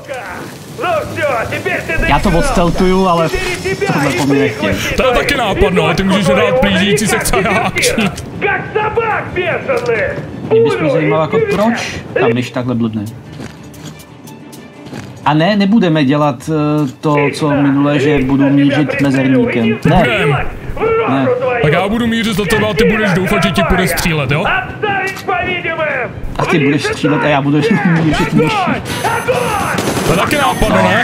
Já to odsteltuju, ale tohle po mě nechtěl. To je taky nápad, no, ty můžeš dát blížící sekce a akční. Mě bys mě zajímalo, jako proč tam když takhle blbne. A ne, nebudeme dělat to, co minule, že budu mířit mezerníkem. Ne. Ne. Tak já budu mířit za tebe a ty budeš doufat, že ti bude střílet, jo? A ty budeš střílet a já budu mířit myší. To je taky nápad, ne?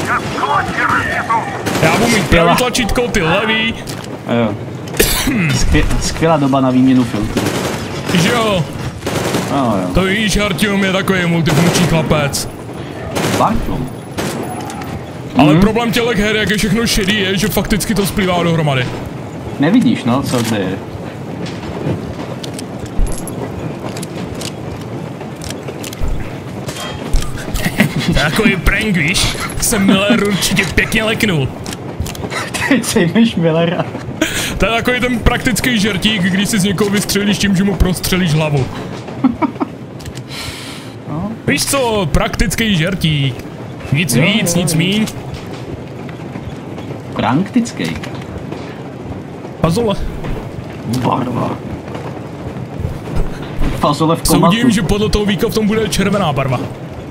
Já budu mít pravý tlačítko, ty levý. Jo. Skvělá doba na výměnu filtrů. Že jo? No, jo. To víš, Artyom je takový multifunkční chlapec. Bartlom. Ale problém těchto her, jak je všechno šedý, je, že fakticky to splývá dohromady. Nevidíš, no, co to je. Takový prank, víš? Jsem Miller určitě pěkně leknul. Teď sejmeš Millera. To je takový ten praktický žertík, když si z někoho vystřelíš tím, že mu prostřelíš hlavu. No. Víš co, praktický žertík. Nic víc, nic míň. Praktický. Fazole. Barva. Fazole v komatu. Soudím, že podle toho víka v tom bude červená barva.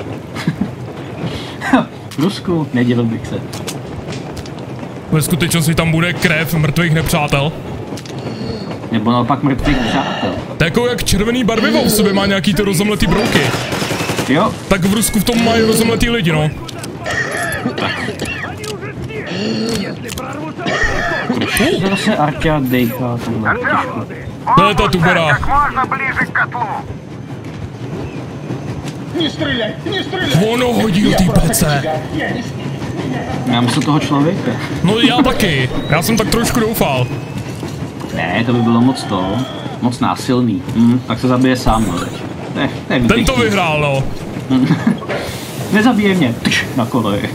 Rusku, nedělil bych se. Ve skutečnosti tam bude krev mrtvých nepřátel. Nebo naopak mrtvých přátel. To je jako jak červený barvivo v sobě má nějaký ty rozomletý brouky. Jo. Tak v Rusku v tom mají rozomletý lidi, no. Zase Arťa dejchá tohle. To je ta tubera. Ono hodil ty pece. Já myslím toho člověka. No já taky. Já jsem tak trošku doufal. Ne, to by bylo moc násilný. Tak se zabije sám, no. Ten to vyhrál, no. Nezabije mě. Na koleji.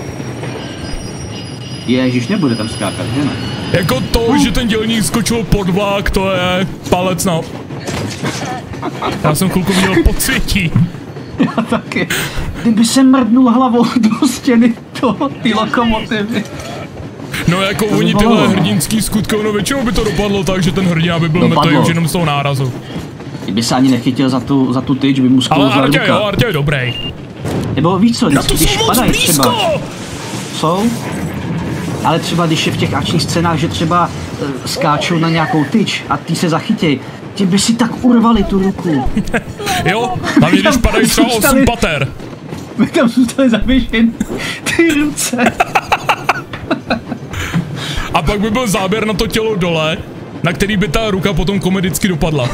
Ježíš, nebude tam skákat, že ne? Jako to, že ten dělník skočil pod vlak, to je palec na... Já jsem chvilku viděl podsvětí. Já taky. Kdyby se mrdnul hlavou do stěny ty lokomotivy. No jako oni tyhle hrdinský skutky, ono většinou by to dopadlo tak, že ten hrdina by byl mrtvý už jenom z toho nárazu. Kdyby se ani nechytil za tu tyč, by mu sklouzla ruka. Ale Artě je dobrý. Nebo víš co, když padají třeba. Jsou? Ale třeba když je v těch akčních scénách, že třeba skáčou na nějakou tyč a ty se zachytěj, ti by si tak urvali tu ruku. Jo, hlavně když padají třeba 8 pater. My tam zůstali zavěšen ty ruce. A pak by byl záběr na to tělo dole, na který by ta ruka potom komedicky dopadla.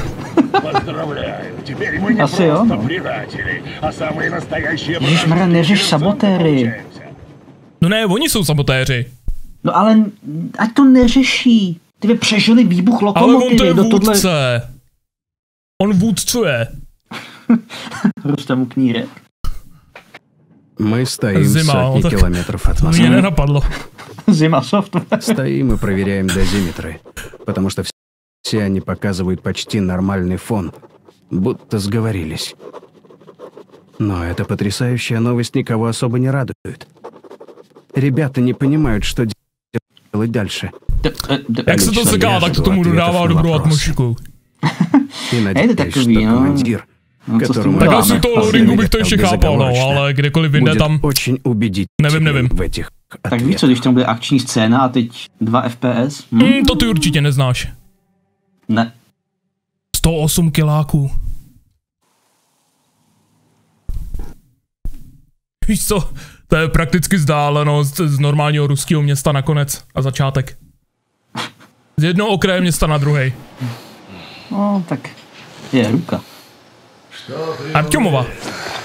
Asi jo, no. Ježišmarja, neřeš sabotéry. No ne, oni jsou sabotéři. No ale ať to neřeší. Ty by přežili výbuch lokomotivy. Ale on to je vůdce. On vůdcuje. Rustem knírek. Мы стоим сотни километров от Москвы. Мне не нападло. Зима софтвер. Стоим и проверяем дозиметры, потому что все они показывают почти нормальный фон, будто сговорились. Но эта потрясающая новость никого особо не радует. Ребята не понимают, что делать дальше. Jak se to seká, tak to tomu dodává dobrou atmosféru. И надеюсь, что командир, которому tak asi toho loadingu bych to ještě chápal, no, ale kdekoliv jinde tam, nevím. Tak víš co, když tam bude akční scéna a teď 2 FPS? To ty určitě neznáš. Ne. 108 kiláků. Víš co, to je prakticky vzdálenost z normálního ruského města na konec a začátek. Z jednoho okraje města na druhej. No, tak je ruka. Artyomova.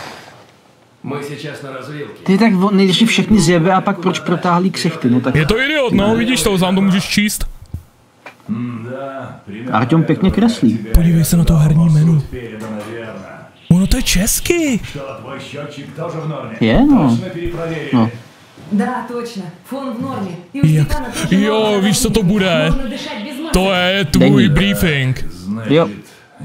Ty tak nejdřív všechny zjebe a pak proč protáhlí ksichty, no tak... Je to idiot, no, vidíš to, sám to můžeš číst. Artyom pěkně kreslí. Podívej se na to herní menu. Ono to je česky. Je, no. No. Да, точно. Фон в норме. Jo, víš co to bude? To je tvůj briefing. Jo.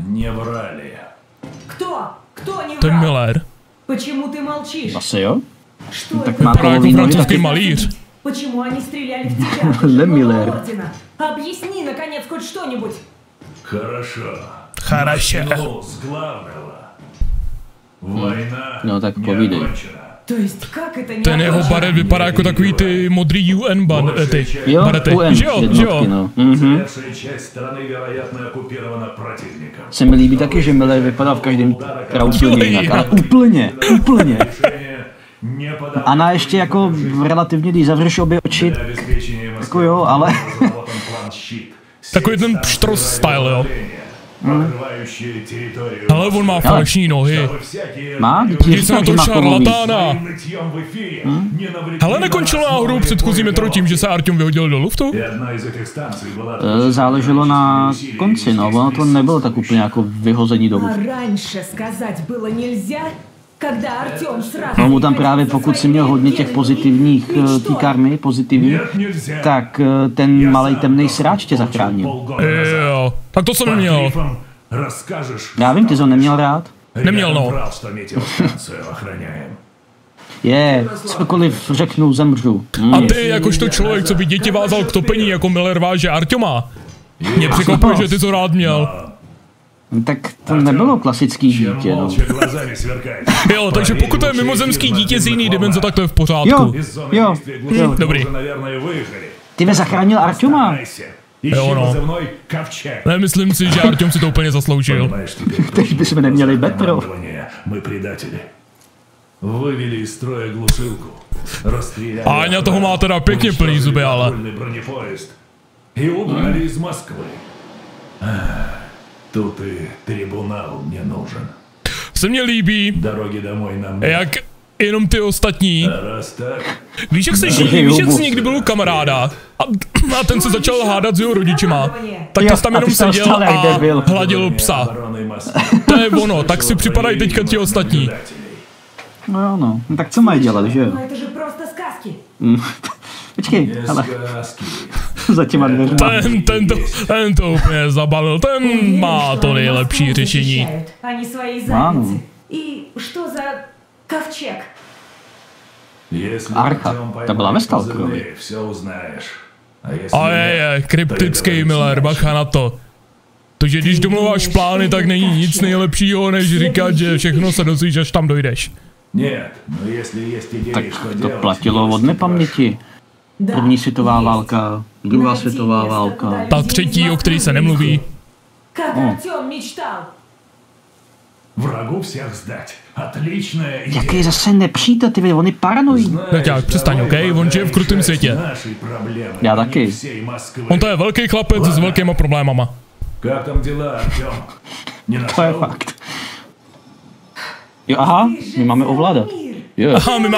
Кто? Кто не To je врал? Miller. Почему ты молчишь? Asi jo. Что Tak это? má Vypadá jako kovový nohy francouzský taky. малíř. Почему они стреляли в тебя? Ты Le же Miller. была ордена. Объясни, наконец, хоть что-нибудь. Хорошо. Хорошо. Начну с главного. Война No tak не povídej. окончена. То есть, как это не Ten jeho окончено? baret vypadá jako takový ty modrý UN ty Jo, barety. UN Že jo, že jednotky, jo. no. Большая часть страны, вероятно, оккупирована противником. Se mi líbí taky, že Miller vypadá v každém teda úplně jinak, ale úplně. Решение не подавать Ana ještě jako relativně, když zavřeš obě oči, обеспечение jako jo, ale разработан план щит. Takový ten pštros style, jo. Покрывающие территорию. Ale on má falešní nohy. Чтобы всякие má, Když se na to šarlatána. нытьем в эфире не навлекли Hele, на nekončilo нас náhodou новые předchozí metro tím, že se Artyom vyhodil do luftu? И одна из этих станций была záleželo na konci, no, ono to nebylo tak úplně jako vyhození do А luftu. раньше сказать было нельзя? Когда Артём сразу... No mu tam právě, приходил со pokud si своими měl hodně těch упитанными pozitivních мечтой. té karmy, pozitivní, Нет, нельзя. tak ten malej temnej sráč tě zachránil. Полгода назад. Jo, tak to jsem Под neměl. грифом расскажешь. Já vím, ty jsi ho neměl rád. Neměl, Я no. брал, что метеостанцию охраняем. Cokoliv řeknu, zemřu. A ty, jakožto člověk, co by děti vázal k topení, jako Miller váže Artyoma. Mě překvapuje, že ty to rád měl. Tak to nebylo klasický Чем dítě, no. молча глазами сверкает. Jo, takže pokud to je mimozemský dítě z jiný dimenze, tak to je v pořádku. Jo. Из зоны Jo, действия глушилки Dobrý. уже, наверное, выехали. Ty mě zachránil Artyoma. Старайся. Ищи Jo, no. позывной Ковчег. Nemyslím si, že Artyom si to úplně zasloužil. Понимаешь, теперь Teď bychom neměli Betro. командование. Мы предатели. Вывели из строя глушилку. Расстреляли. Áňa toho má teda pěkně plný zuby, ale... Патрульный бронепоезд. И удрали из Москвы. Тут и трибунал мне нужен. Se mně líbí, Дороги домой нам нет. jak jenom ty ostatní. Раз так, Víš, jak jsi někdy byl u kamaráda a ten se začal hádat s jeho rodičima. Tak ty jsi tam Jo, a jenom ty jsi tam seděl stál jak a debil. hladil psa. обороной Москвы. To je ono, tak si připadají teďka ti ostatní. No jo, no. Tak co mají dělat, že jo? Но это же просто сказки. Počkej, Не ale сказки. za těma dveřma. Ten to úplně zabalil, ten Уверен, má что to они нас nejlepší тут řešení. защищают, а не свои Ладно. задницы. И что за ковчег? Если Арха. Артём Ta byla ve поймает Stalkerovi. позывные, все узнаешь. А если A je, kryptický Miller, bacha na to. To, že když domluváš plány, tak není nic nejlepšího, než říkat, že všechno se dozvíš, až tam dojdeš. Нет, но если есть идеи, Tak что to делать, platilo не od nepaměti. Да. První světová válka, druhá Найти světová место, válka. куда Ta людей třetí, o který se невозможно nemluví. найти. Как Артём мечтал. Врагу всех сдать. Отличная идея. Jaký zase nepřítel, ty vole, on je paranoid. Peťák, přestaň, okej? On žije v krutém světě. Нашей проблемы, Já а не taky. всей Москвы. On to je velký chlapec s velkýma problémama. Как там дела, Артём? Не To je нашел? fakt. Jo, aha, Ты же my máme целый ovládat. мир. Jo. Aha, my má...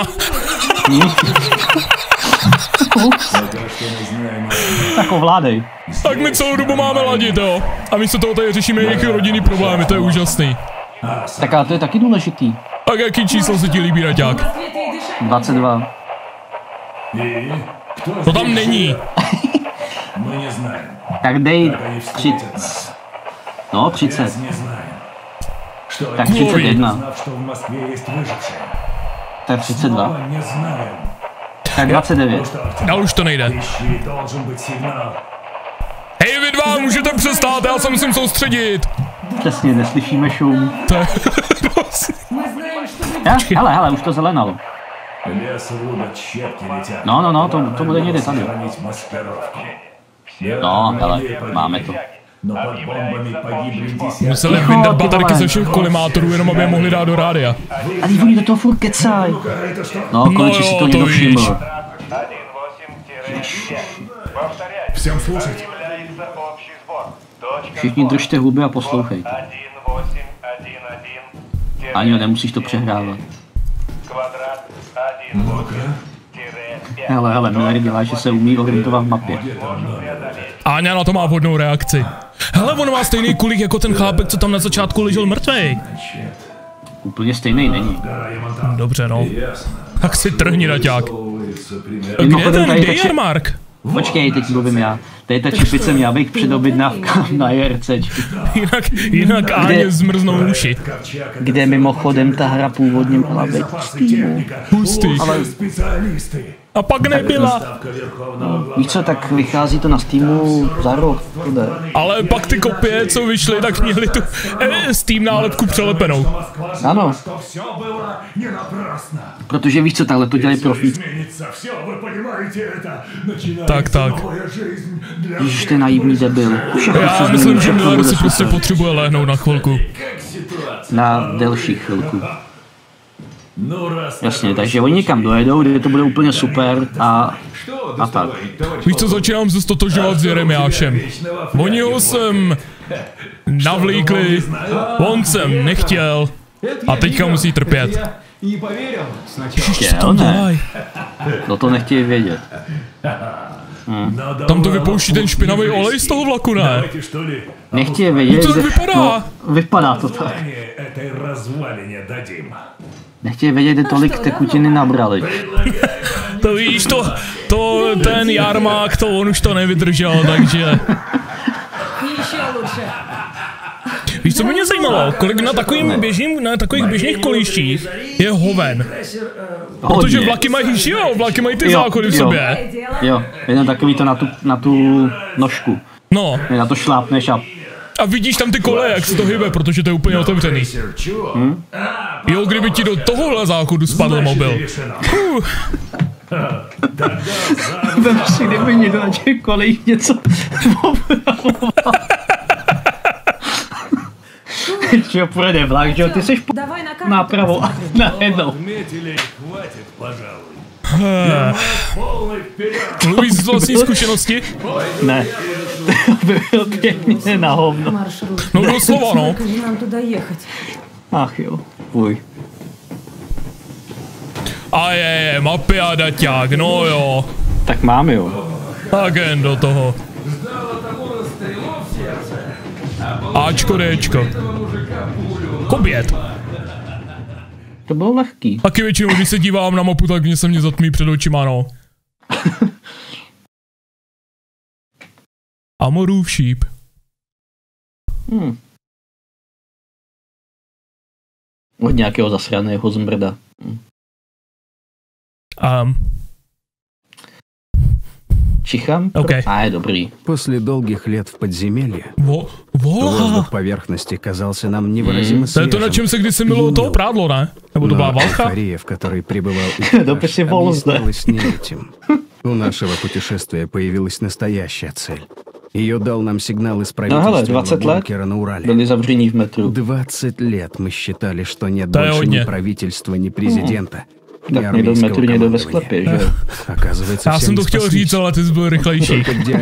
Пока что мы знаем. Tak ovládej. Tak my celou dobu máme ladit, jo. A místo toho tady řešíme nějaké rodinný problémy, to je úžasný. Tak ale to je taky důležitý. Tak jaký číslo se ti líbí, В Raťák? Москве ты и дышать 22. И кто To tam здесь není. живет? Мы не знаем. Tak dej Как они 30. встретят нас. No, Связь 30. не знаем. Что Так, они 31. узнав, что в Москве есть выжившие. Tak 32. Снова не знаем. Tak 29. Ну что, Артём, Dál už to nejde. ищи, должен быть сигнал. Hej, vy dva, můžete přestát, já se musím soustředit. Přesně, neslyšíme šum. To je... Мы знаем, что вы... Hele, už to zelenalo. Лес рубят, щепки летят. No, to bude někde tady. Сохранить маскировку. No, hele, máme to. Но под бомбами погибли десятки. Museli Ticho, vyndat ty baterky vole. ze všech kolimátorů, jenom aby je mohli dát do rádia. A teď oni do toho furt kecaj. Это что? No, konečně si jo, to to někdo víš. všiml. 1-8-5. Повторяю. Всем слушать. Объявляется общий сбор. Точка Všichni сбора. držte huby a poslouchejte. 1-8-1-1. Ani nemusíš to přehrávat. Квадрат 1-8-5. Hele, Miller dělá, že se umí orientovat v mapě. Áňa na to má vhodnou reakci. Hele, on má stejný kulík jako ten chlápek, co tam na začátku ležel mrtvej. Úplně stejný není. Dobře, no. Ясно. Tak si trhni, Raťák. Высовывается примерно. Kde je Mimochodem, ten tady teče- Dejarmark? Počkej, teď mluvím já. Tady ta čepice měla být předobjednávka na JRCčky. Jinak Áně zmrznou uši. Kde mimochodem ta hra původně měla být v Steamu. Hustý. A pak nebyla. Víš co, tak vychází to na Steamu za rok. Tude. Ale pak ty kopie, co vyšly, tak měly tu Steam nálepku přelepenou. Ano. Protože víš co, takhle to dělají profíci. Tak. Ježiš, to je naivní debil. Já myslím, že Miller si prostě potřebuje lehnout na chvilku. Na delší chvilku. Jasně, takže oni někam dojedou, kde to bude úplně super a tak. Víš co, začínám se stotožňovat s Jeremiášem. Oni ho sem navlíkli, on sem nechtěl a teďka musí trpět. Chtěl, ne. No to nechtějí vědět. Tam to vypouští ten špinavý olej z toho vlaku, ne? Nechtějí vědět, to tak vypadá. No, vypadá to tak. Nechtějí vědět, kde tolik tekutiny nabrali. To víš, ten Jarmák, on už to nevydržel, takže... Víš, co by mě zajímalo, kolik na takových běžných kolíštích je hoven. Protože vlaky mají ty záchody v sobě. Jo, jen takový to na tu nožku. No. Na to šlápneš a vidíš tam ty koleje, jak se to hybe, protože to je úplně otevřený. Jo, kdyby ti do tohohle záchodu spadl mobil. Vem si, kdyby někdo na těch kolejích něco že půjde vlak, že ty jsi nápravou a najednou. Mluvíš z vlastní zkušenosti? Ne. By byl pěkně na hovno. No doslova, no. Ach jo, fuj. A je, mapy a daťák, no jo. Tak mám jo. Tak jen do toho. Ačko, Dčko. Kobět. To bylo lehký. Taky většinou, když se dívám na mapu, tak mě se mě zatmí před očima, no. Amorův šíp. Od nějakého zasraného zmrda. Чихám? Okay. Je dobrý. После долгих лет в подземелье воздух поверхности казался нам невыразимо свежим. To je to, na čem se kdysi milo toho prádlo, ne? Nebo to byla válka? Эйфория, в которой пребывал объяснялась не этим. У нашего путешествия появилась настоящая цель. Ее дал нам сигнал из правительственного бункера на Урале. Byli zavření v metru. 20 лет мы считали, что нет больше ни правительства, ни президента. Tak někdo v metru, někdo ve sklepě, že? Já jsem to chtěl říct, ale ty jsi byl rychlejší.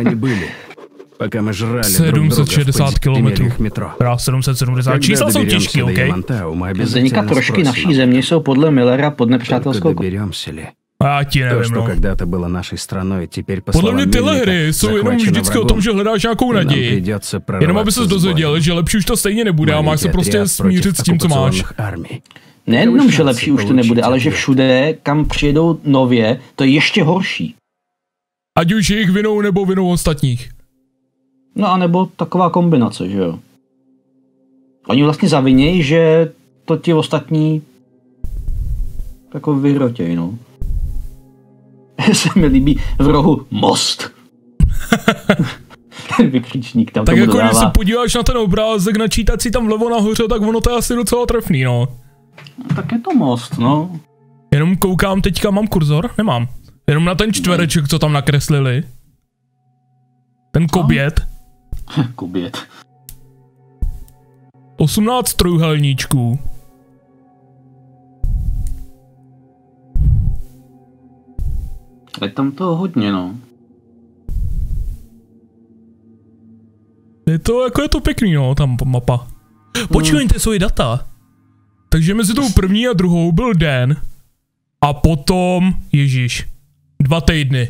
760 kilometrů. 770. Čísla jsou těžký, OK? Zdeníka trošky naší země jsou podle Millera pod nepřátelskou... Já ti nevím, no. Podle mě tyhle hry jsou jenom vždycky o tom, že hledáš nějakou naději. Jenom aby ses dozvěděl, že lepší už to stejně nebude a máš se prostě smířit s tím, co máš. Nejenom, že lepší už to nebude, ale že všude, kam přijedou nově, to je ještě horší. Ať už jejich vinou nebo vinou ostatních. No a nebo taková kombinace, že jo. Oni vlastně zavinějí, že to ti ostatní jako vyhrotěj, no. Se mi líbí v rohu most. Ten vykřičník tam tak tomu jako dodává. když se podíváš na ten obrázek na čítací tam vlevo nahoře, tak ono to je asi docela trefný, no. Tak je to most, no. Jenom koukám teďka, mám kurzor? Nemám. Jenom na ten čtvereček, co tam nakreslili. Ten kobět. Kobět. 18 trojúhelníčků. Je tam toho hodně, no. Je to pěkný, no, tam mapa. Počkejte, jsou i data. Takže mezi tou první a druhou byl den. A potom, ježíš, 2 týdny.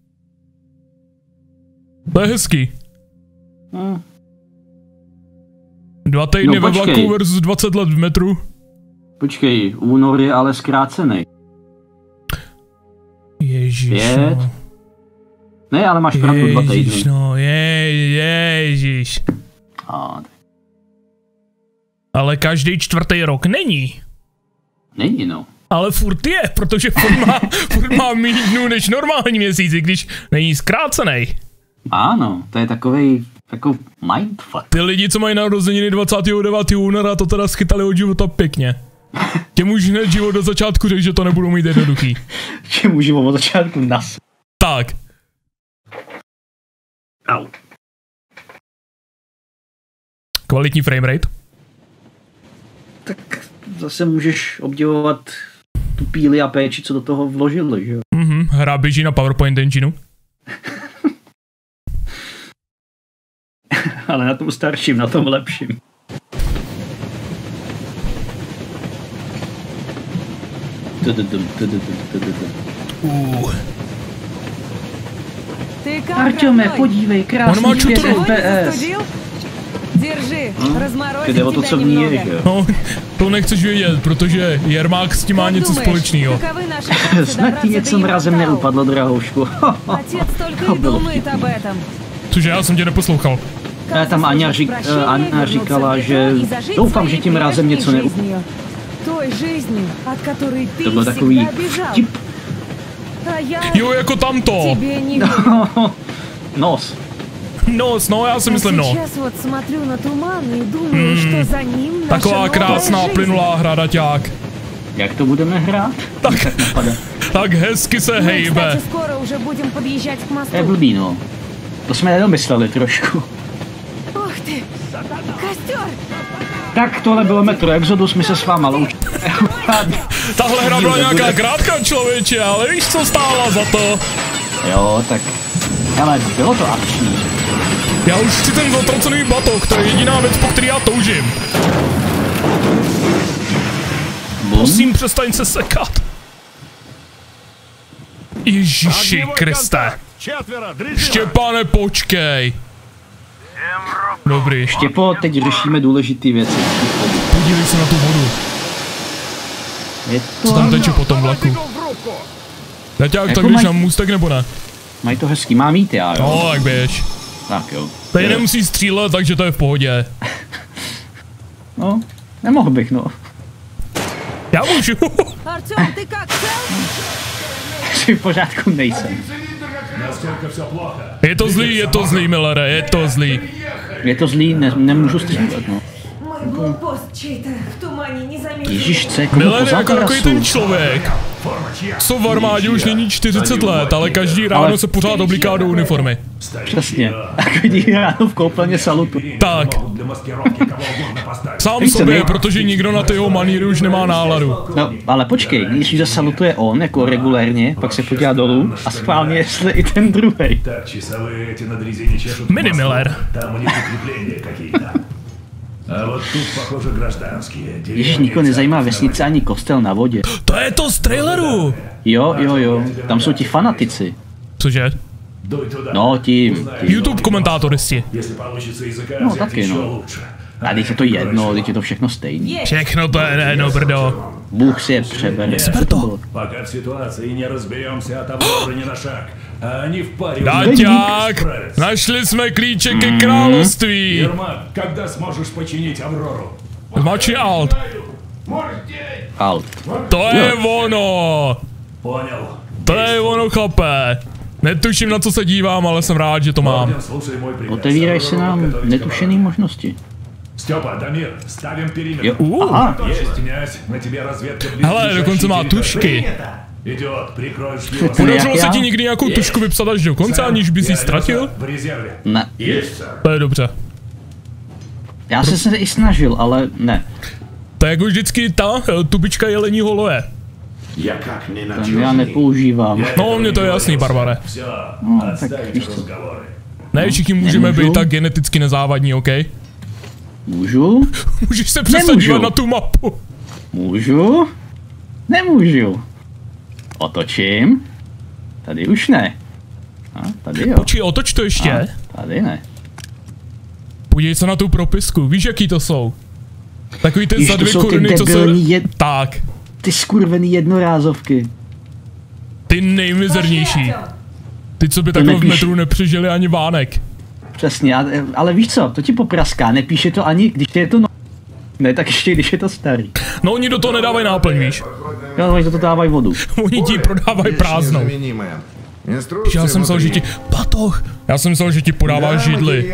To je hezký. 2 týdny ve vlaku versus 20 let v metru. Počkej, únor je ale zkrácený. Ježíš. 5. Ne, ale máš pravdu 2 týdny. Ježiš, no, ježiš. Ale každý 4. rok není. Není, no. Ale furt je, protože furt má méně dnů než normální měsíc, i když není zkrácený. Ano, to je takový mindfuck. Ty lidi, co mají narozeniny 29. února, to teda schytali od života pěkně. Těm už hned život do začátku řekl, že to nebudou mít jednoduchý. Těm už život od začátku nas. Tak. Au. Kvalitní framerate? Tak zase můžeš obdivovat tu píli a péči, co do toho vložili, že jo? Hra běží na PowerPoint engineu. Ale na tom starším, na tom lepším. Arťome, podívej, krásný 4 FPS. Держи, разморозить Jde o to, тебя co v ní je, немного. že jo? No, to nechceš vědět, protože Jermák s tím má Как něco думаешь, společného. каковы наши шансы Snad ti добраться něco до mrazem Иммортау? neupadlo, drahoušku. Отец только и думает об этом. Cože, já jsem tě neposlouchal. Tam Aňa říkala, že doufám, že tím mrazem něco neupadlo. Той жизнью, от которой ты To byl takový всегда бежал. vtip. А я Jo, jako tamto. тебе не верю. Nos. No, já si myslím А no. сейчас вот смотрю на туман и думаю, что за ним наша Taková новая krásná жизнь. plynulá hra, daťák. Jak to budeme hrát? Tak napadá. Tak hezky se Мы, hejbe. кстати, скоро уже будем подъезжать к To je мосту. blbý, no. To jsme nedomysleli trošku. Ух ты! Костер! Tak tohle bylo Metro Exodus, my se s váma loučíme. Tahle hra byla nějaká krátká, člověče, ale víš, co stála za to? Jo, tak. Ale bylo to akční. Já už chci ten zatracený batok, to je jediná věc, po který já toužím. Prosím, přestaň se sekat. Ježiši Kriste. Štěpáne, počkej. Dobrý, Štěpo, teď řešíme důležité věci. podívej se na tu vodu. Je Co to... tam teče po tom vlaku? Daťák, tak Jako jdeš maj- na můstek nebo ne? Mají to hezký, mám jít já, jo? No, tak běž. Tak jo. Tady nemusí střílet, takže to je v pohodě. No, nemohl bych, no. Já můžu. Артём, ты как, цел? Si v pořádku nejsem. Насколько все плохо? Je to zlý, Millere, je to zlý. Je to zlý, nemůžu střílet, no. Мой блокпост чей-то в тумане не заметил. Ježíš, co je komu Millere pořád jako takový rasu? ten člověk. Co v armádě už není 40 let, ale každý ráno Ale- se pořád obliká do uniformy. Přesně. A když ráno v koupelně salutu. Tak, Для маскировки кого угодно поставить. sám Víš co, sobě, my- protože nikdo na ty jeho maníry už nemá náladu. No, ale počkej, když zasalutuje on jako regulérně, pak se podívá dolů a schválně jestli i ten druhej. Так, часовые эти на дрезине чешут. Mini Москву. Miller. Там у них укрепления какие-то. А вот тут, похоже, гражданские. Ježíš, nikoho nezajímá vesnice ani kostel na vodě. To je to z traileru. Jo, tam jsou ti fanatici. Cože? Дуй туда. No, ti. YouTube komentátoristi. Если получится языка No, взять taky, еще no. лучше. A teď je to jedno, teď je to všechno stejný. Všechno to je jedno, brdo. Bůh si je přebere. Ber to. Пока в ситуации не разберемся, от Авроры ни на шаг. А они в паре Daťák, справятся. našli jsme klíče ke království. Ермак, когда сможешь počinit Аврору? Zmači alt. Alt. To je ono. Понял. To je ono, chlape. Netuším, na co se dívám, ale jsem rád, že to mám. Орден, слушай мой приказ. Otevírají se nám Готовить netušené možnosti. Степа, Дамир, ставим периметр. Jo, aha. Есть, князь, на тебе разведка близлежащей Hele, dokonce má территории. tušky. Идет, прикроешь его. Podařilo Jak se já? ti někdy nějakou tušku vypsat až do konce, aniž bys ji ztratil? В резерве. Ne. Есть, сэр. To je dobře. Já jsem se i snažil, ale ne. To je jako vždycky ta tubička jeleního loje. Я как не Ten já nepoužívám. No, mně to je jasný, Barbare. Все, tak отставить víš co. разговоры. Ne, všichni můžeme Nemůžu. být tak geneticky nezávadní, OK? Můžu? Můžeš se přestat Nemůžu. dívat na tu mapu. Můžu? Nemůžu. Otočím. Tady už ne. A tady jo. Počkej, otoč to ještě. A tady ne. Podívej se na tu propisku, víš jaký to jsou? Takový ty Víš, za to 2 jsou ty koruny, co se... debilní Tak, ty skurvený jednorázovky. ty nejmizernější. Ty, co by takhle v metru nepřežili ani vánek. Přesně, ale víš co, to ti popraská, nepíše to ani, když je to ne, tak ještě když je to starý. No oni do toho nedávají náplň, víš. Jo, oni do toho dávají vodu. Oni ti prodávají prázdnou. Já jsem myslel, že ti... Batoh! Já jsem myslel, že ti podává židli.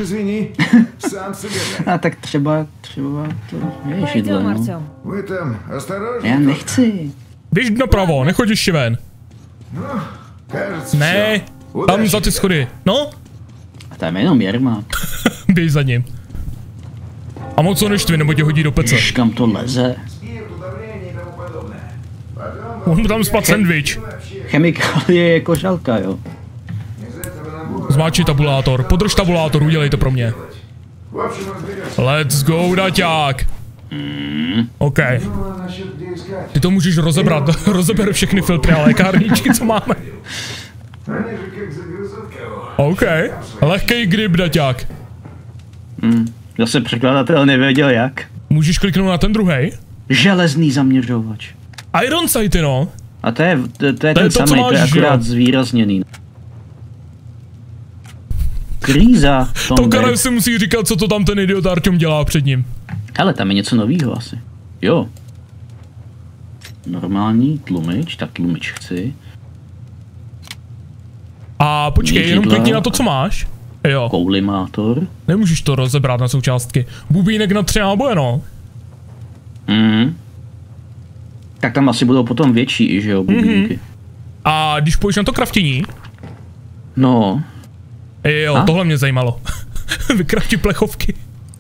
A tak třeba to je židle, no. Já nechci. Běž napravo, nechoď ještě ven. Ne, tam za ty schody. No, A tam je jenom Jerma. běž za ním. A moc ho neštvi, nebo tě hodí do pece. Už kam to leze. On tam spad sandwich. Chemikálie je kožalka, jo. Zmáči tabulátor, podrž tabulátor, udělej to pro mě. Let's go, daťák. OK. Ty to můžeš rozebrat, rozeber všechny filtry a lékárničky, co máme. OK, lehkej grip, daťák. Zase překladatel nevěděl jak. Můžeš kliknout na ten druhej? Železný zaměřovač. Iron sighty, no. A to je ten to, co samý, to je máš, akorát jo. zvýrazněný. Krýza. To Karel si musí říkat, co to tam ten idiot Artyom dělá před ním. Hele, tam je něco novýho asi. Jo. Normální tlumič, tak tlumič chci. A počkej, jenom Měřidla. klikni na to, co máš. Jo, Koulimátor. nemůžeš to rozebrat na součástky. Bubínek na 3 náboje, no. Tak tam asi budou potom větší i, že jo, bubínky. A když půjdeš na to kraftění, No, jo, A? tohle mě zajímalo. Vykrafti plechovky.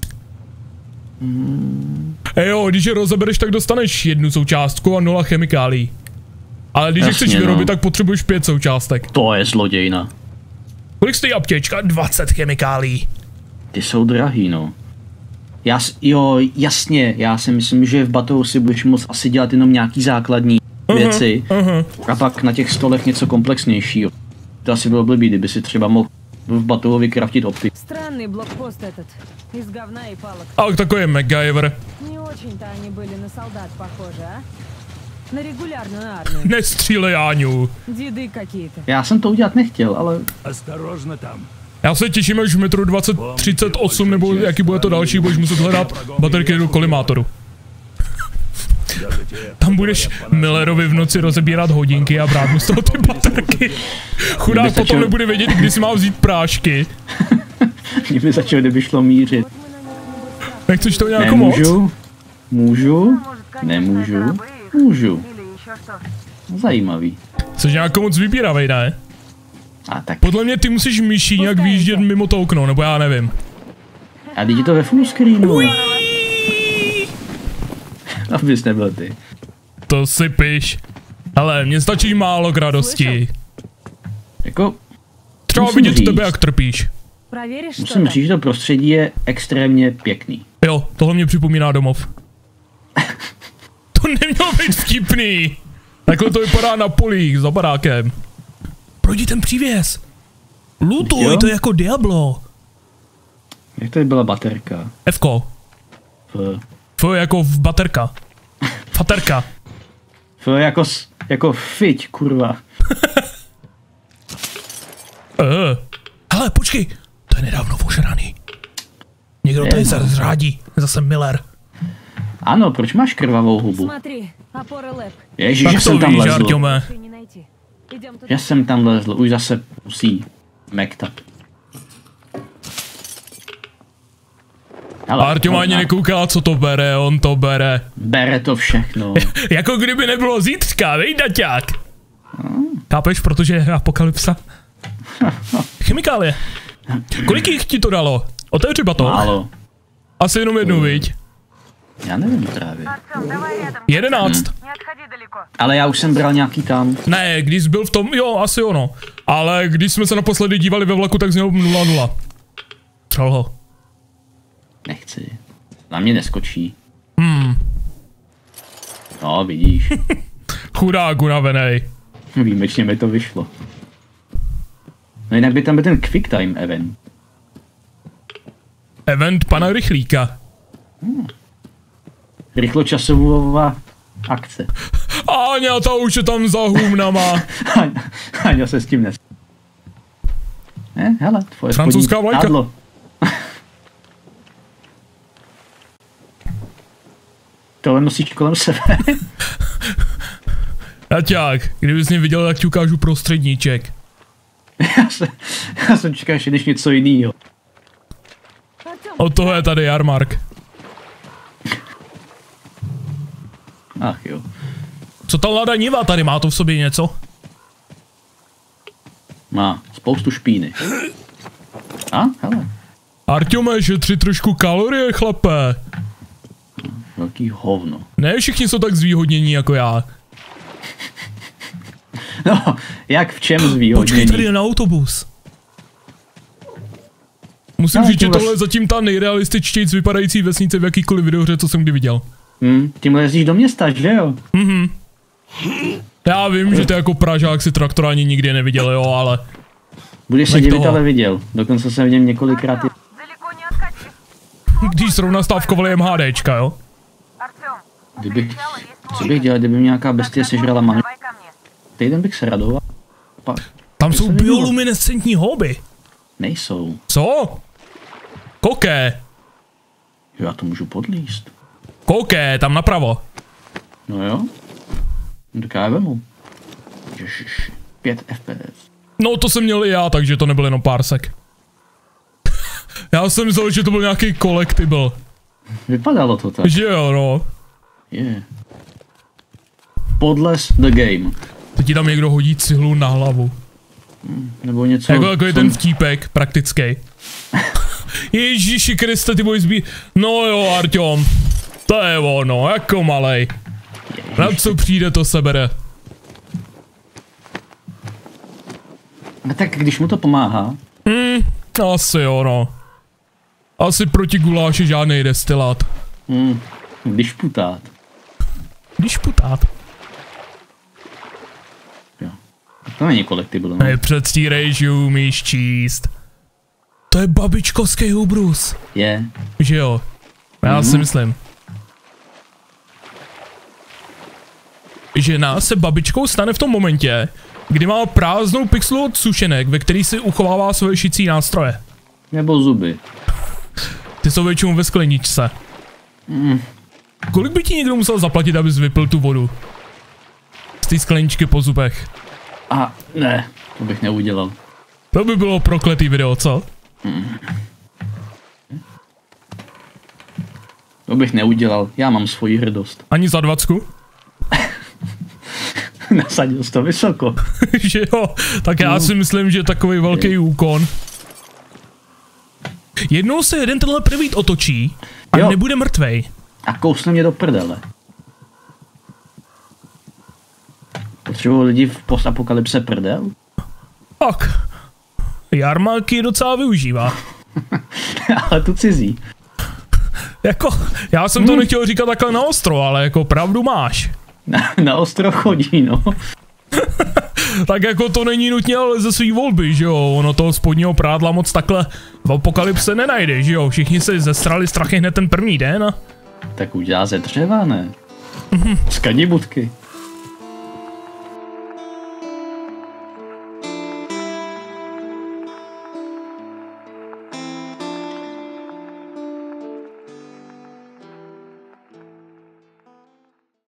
Jo, když je rozebereš, tak dostaneš 1 součástku a 0 chemikálií. Ale když je Jasně, chceš vyrobit, no. tak potřebuješ 5 součástek. to je zlodějna. Kolik stojí aptěčka? 20 chemikálií. Ty jsou drahý, no. Jo, jasně, já si myslím, že v Batohu si budeš moct asi dělat jenom nějaký základní věci. A pak na těch stolech něco komplexnějšího. To asi bylo blbý, kdyby si třeba mohl v Batohu vykraftit optik. Странный блокпост этот. Из говна и палок. Ale takový je MacGyver. Не очень-то они были на солдат похожи, а? На регулярную армию. Nestřílej, Áňu. Деды какие-то. Já jsem to udělat nechtěl, ale Осторожно там. Já se těším, až v metru 2038 nebo jaký bude to další, budeš muset hledat baterky do kolimátoru. Tam budeš Millerovi v noci rozebírat hodinky a brát mu z toho ty baterky. Chudák Kdyby potom stačil- nebude vědět, kdy si má vzít prášky. mě by začalo, kdyby šlo mířit. Nechceš to nějak moc? Nemůžu? Můžu? Nemůžu? Můžu. Zajímavý. Jsi nějak moc vybíravej, ne? A tak, Podle mě ty musíš myší nějak vyjíždět mimo to okno, nebo já nevím. a teď je to ve full screenu. Abys nebyl ty. To si piš. Ale mně stačí málo k radosti. Jako, Třeba musím vidět říct. tebe, jak trpíš. Проверишь, что musím там? říct, že to prostředí je extrémně pěkný. Jo, tohle mě připomíná domov. To nemělo být vtipný. Takhle to vypadá na polích za barákem. Projdi ten přívěs. Lutuj, Jo? to je jako Diablo. Jak tady byla baterka? Fko. F jako v baterka. Faterka. Jako fiť, kurva. Hele, počkej. To je nedávno ožraný. Někdo tady se zřádí. Zase Miller. Ano, proč máš krvavou hubu? Смотри, опоры ЛЭП. Ježíš, Tak že to jsem tam víš, lezl. Artyome. Ты не найти. Идем туда. Že jsem tam lezl, už zase musí mektat. Ale Artyom ani nekouká, co to bere, on to bere. bere to všechno. Jako kdyby nebylo zítřka, vej, daťák. Chápeš, protože je apokalypsa. Chemikálie. Kolik jich ti to dalo? Otevři batoh. Málo. Asi jenom jednu, viď? Já nevím právě. 11. Ale já už jsem bral nějaký tam. Ne, když jsi byl v tom, jo, asi ono. Ale když jsme se naposledy dívali ve vlaku, tak z něho 0-0. Třel ho. Nechci. Na mě neskočí. No, vidíš. Chudák unavenej. Výjimečně mi to vyšlo. No jinak by tam byl ten quick time event. Event pana Rychlíka. Rychločasová akce. Áňa, ta už je tam za humnama. Aňa se s tím nes. Hele, tvoje Francouzská spodní vlajka. prádlo. Tohle nosíš kolem sebe. Aťák, kdybys mě viděl, jak ti ukážu prostředníček. Já jsem čekal, že jdeš něco jinýho. Od toho je tady jarmark. Ach jo. Co ta Lada Niva tady, má to v sobě něco? Má spoustu špíny. A, hele, Arťome, šetři trošku kalorie, chlape. velký hovno. Ne všichni jsou tak zvýhodnění jako já. No, jak v čem Počkej, zvýhodnění? tady je na autobus. Musím No, říct, že tímhle- tohle je zatím ta nejrealističtějc vypadající vesnice v jakýkoliv videohře, co jsem kdy viděl. Tímhle jezdíš do města, že jo? Já vím, že ty jako Pražák si traktor ani nikdy neviděl, jo, ale Budeš se Nech divit, toho. ale viděl. Dokonce jsem v něm několikrát. Далеко не отходи. když srovna stávkovali MHDčka, jo. Артём, Kdybych, co bych dělal, kdyby mě nějaká bestie sežrala manu? давай ко мне. Týden bych se radoval. Pak Tam To jsou se nedělo. bioluminescentní houby. nejsou. Co? Koké, Jo, já to můžu podlíst. koké, tam napravo. No jo. No tak já vemu. Ježiš, 5 FPS. No to jsem měl i já, takže to nebyl jenom pár sek. Já jsem myslel, že to byl nějaký collectible. Vypadalo to tak. Že jo, no. Je. Podles the game. Teď ti tam někdo hodí cihlu na hlavu. Nebo něco. Jako takový co- ten vtípek, praktický. Ježíši Kriste, ty boj zbí... No jo, Arťom. To je ono, jako malej. Na co přijde, to sebere. A tak když mu to pomáhá, Asi jo, no. Asi proti guláši žádnej destilát. když putát. Když putát. Jo. To není kolektible. No. Nepředstírej, že umíš číst. To je babičkovský hubrus. Je. Že jo? Já si myslím. Žena se babičkou stane v tom momentě, kdy má prázdnou pixelu od sušenek, ve který si uchovává svoje šicí nástroje. Nebo zuby. Ty jsou většinou ve skleničce. Kolik by ti někdo musel zaplatit, abys vypil tu vodu? Z té skleničky po zubech. A ne, to bych neudělal. To by bylo prokletý video, co? To bych neudělal. Já mám svoji hrdost. Ani za 20? Nasadil jsi to vysoko. Že jo? Tak já si myslím, že takový velký úkon. Jednou se jeden tenhle prvít otočí a Jo. nebude mrtvej. A kousne mě do prdele. Potřebují lidi v postapokalypse prdel? Tak. Jarmarky docela využívá. Ale tu cizí. Jako, já jsem to nechtěl říkat takhle na ostro, ale jako pravdu máš. Na ostro chodí, no. Tak jako to není nutně ale ze svý volby, že jo? Ono toho spodního prádla moc takhle v apokalypse nenajde, že jo? Všichni se zesrali strachy hned ten první den a... Tak udělá ze dřeva, ne? Z kadibutky.